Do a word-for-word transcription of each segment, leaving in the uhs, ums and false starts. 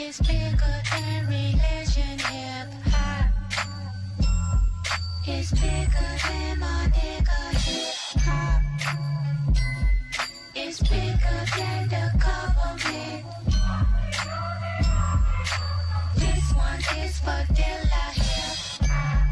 It's bigger than religion, hip hop. It's bigger than my nigga hip hop. It's bigger than the government. This one is for Dilla hip hop.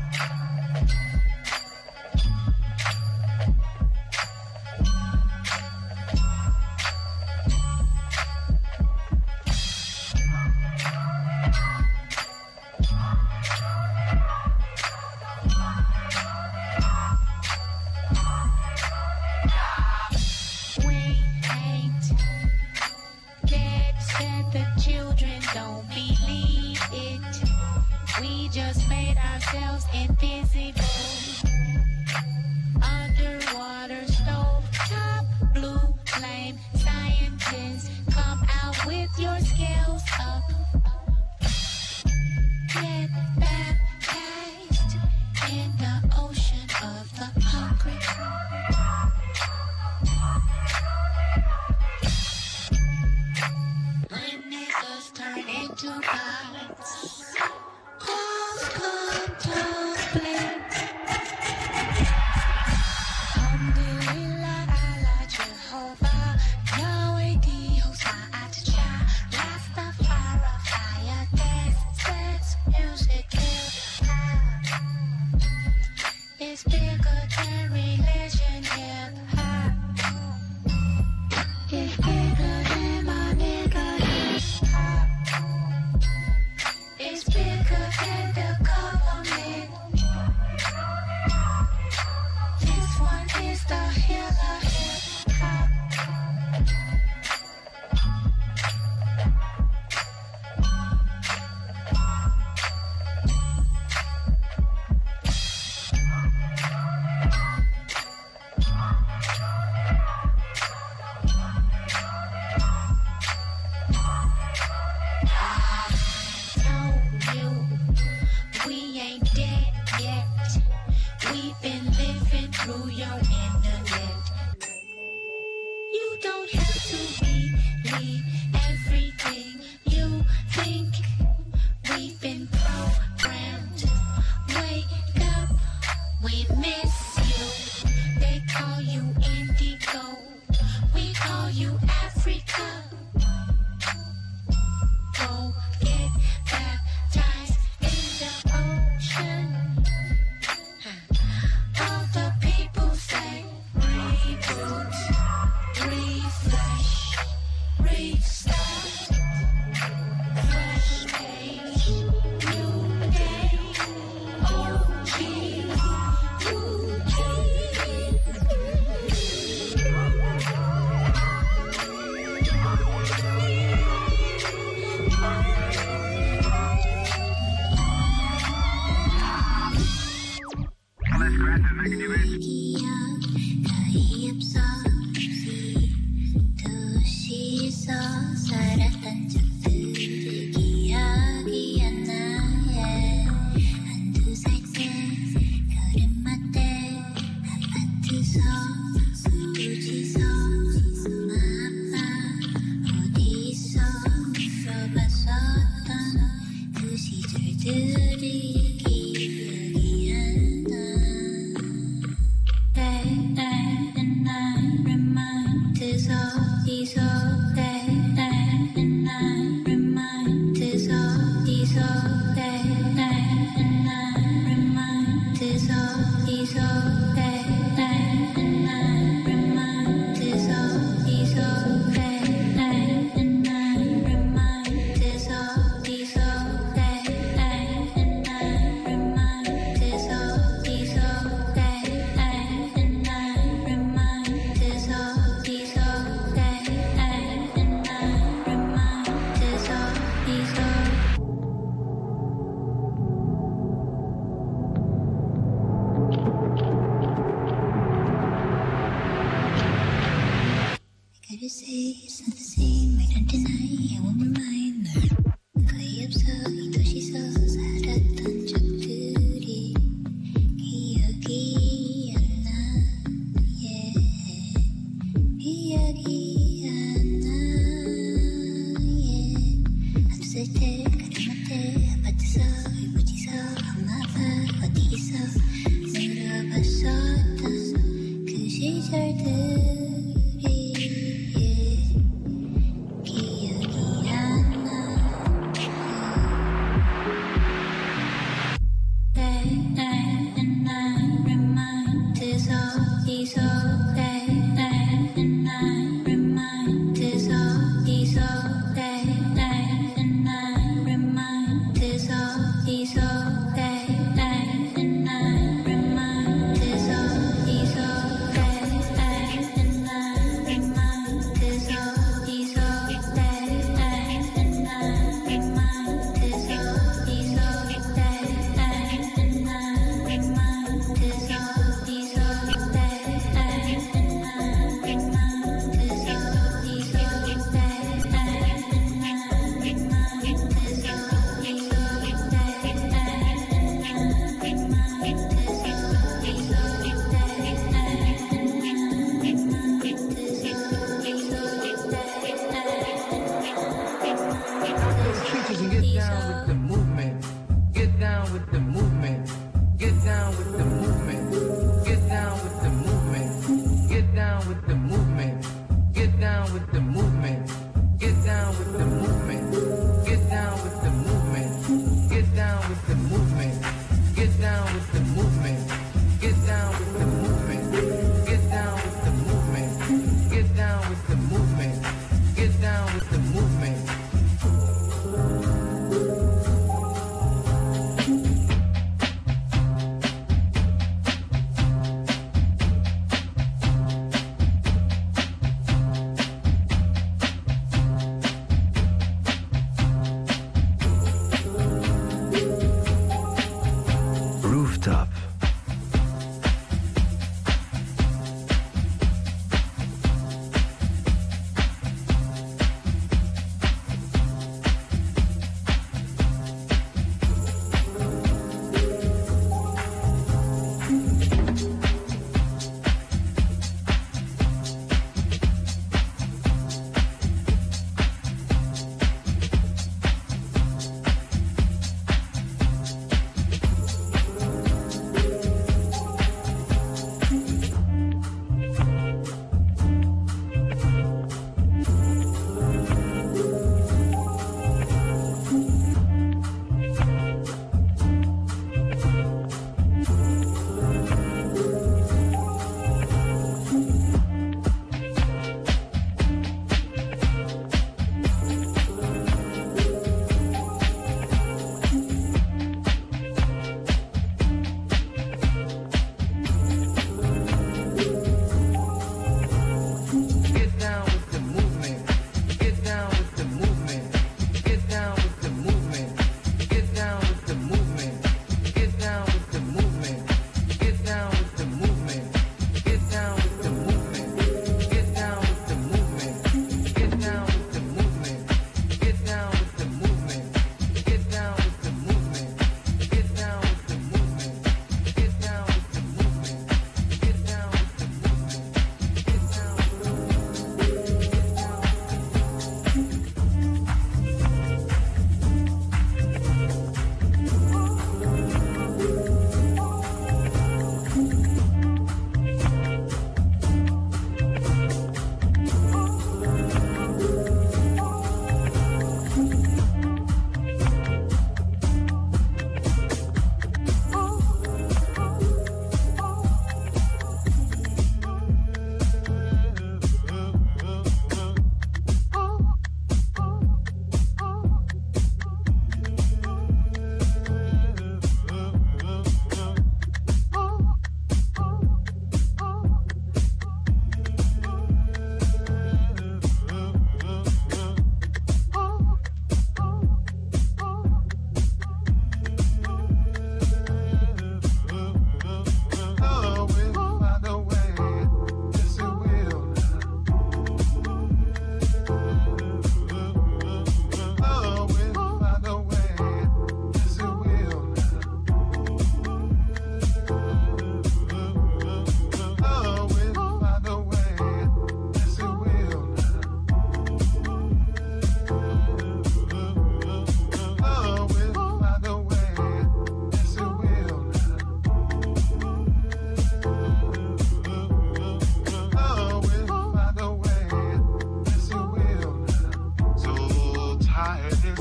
It's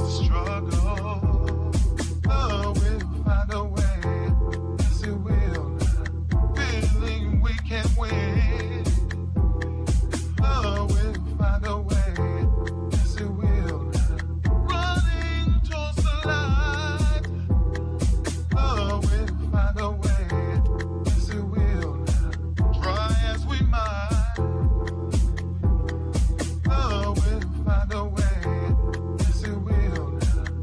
Love will find a way. Yes, it will now.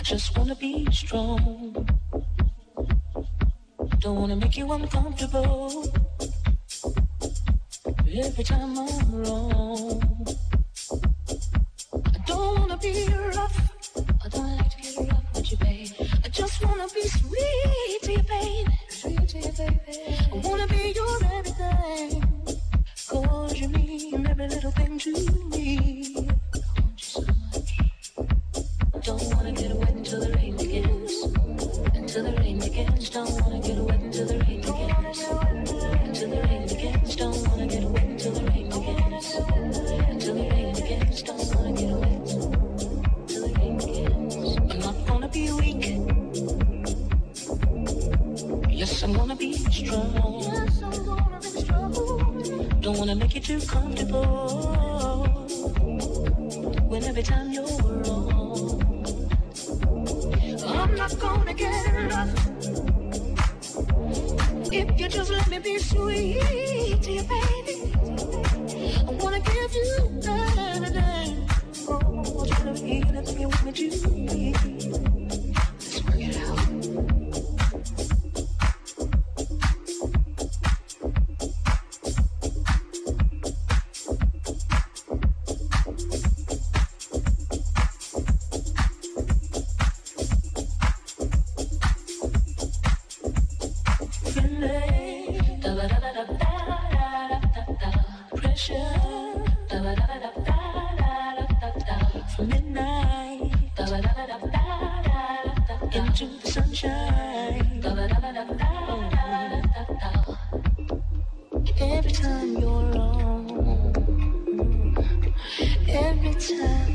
just wanna be strong. Don't wanna make you uncomfortable every time I'm wrong. I don't wanna be rough. I don't like to get rough with you, babe. I just wanna be sweet to you, baby. Sweet to you, baby. I wanna be your everything. Cause you mean every little thing to me. I want you so much. Don't wanna get wet until the rain begins. Until the rain begins. Don't wanna get wet until the rain begins. Until the rain begins. Don't wanna get wet until the rain begins. Until the rain begins. Don't wanna get wet until the rain begins. I'm not gonna be weak. Yes, I'm gonna be strong. Yes, I'm gonna be strong. Don't wanna make you too comfortable when every time you're wrong. I'm not gonna get rough if you just let me be sweet to you, baby. I wanna give you everything. Oh, try to be anything you want me to be. Let's work it out. From midnight into the sunshine. Every time you're wrong, every time